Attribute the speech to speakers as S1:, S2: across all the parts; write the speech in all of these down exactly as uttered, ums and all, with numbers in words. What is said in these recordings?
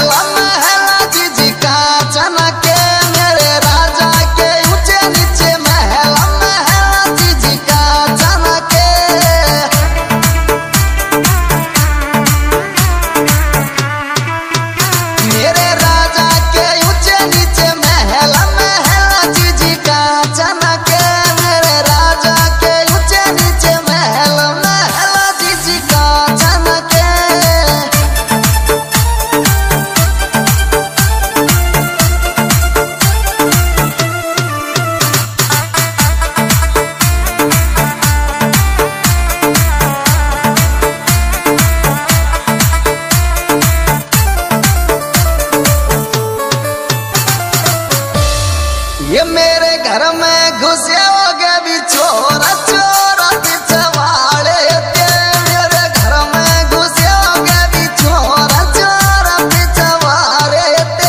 S1: महला महला जीजी का चनके मेरे राजा के ऊंचे नीचे महला महला जीजी का चनके मेरे राजा के ऊंचे नीचे महला महला जीजी का चनके मेरे राजा के ऊंचे नीचे महला महला जीजी का चनके ये मेरे घर में घुसे हो गए भी चोरा चोरा पीछे वाले थे मेरे घर में घुसे हो गए भी चोरा चोरा पीछे वाले थे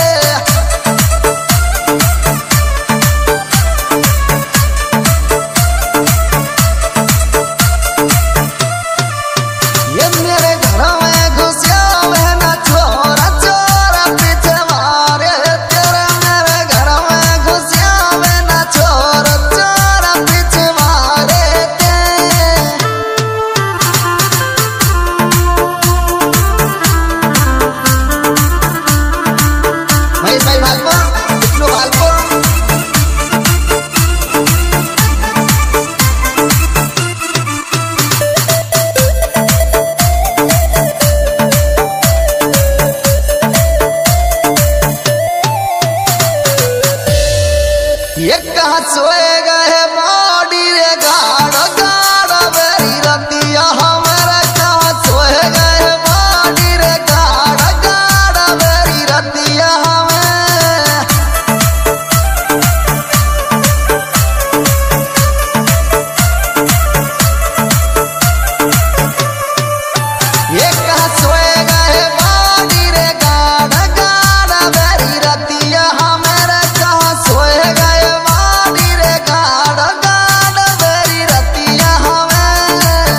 S1: ये मेरे घर में घुसे हुए ना चोरा चोरा पीछे वाले तेरे मेरे घर में घुसे हुए ना चोरा चोरा पीछे वाले थे भाई भाई भालपुर इतनो भालपुर ये कहाँ सोए गए बॉडी रे गाढ़ गाढ़ बेरी रतिया हमारा कहाँ सोए गए बॉडी रे गाढ़ गाढ़ बेरी रतिया हमें ये कहाँ सोए गए बॉडी रे गाढ़ गाढ़ बेरी रतिया हमारा कहाँ सोए गए बॉडी रे गाढ़ गाढ़ बेरी रतिया हमें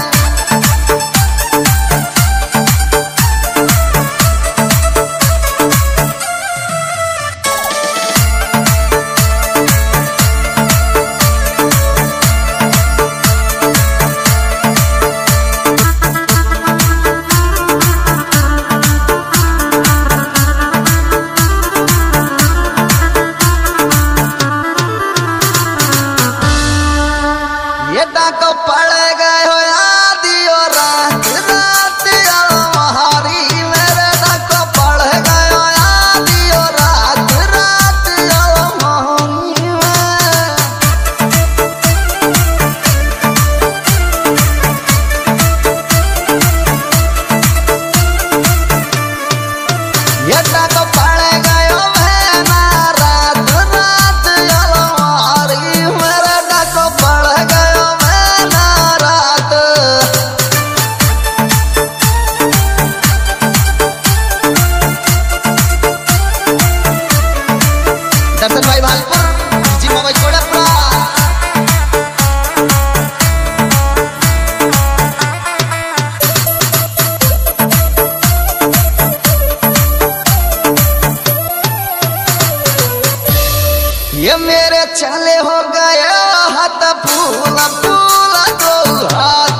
S1: ये डाको पड़ गए हो आदि और रात रात अलमारी मेरे डाको पड़ गए हो आदि और रात रात अलमारी में ये डाको पड़ गए हो बहना रात रात अलमारी मेरे डाको पड़ गए हो बहना रात दर्शन भाई भालपुर जिम्मा भाई कोड़ापुरा ये मेरे चले हो गए हाथ फूला फूला दो हाथ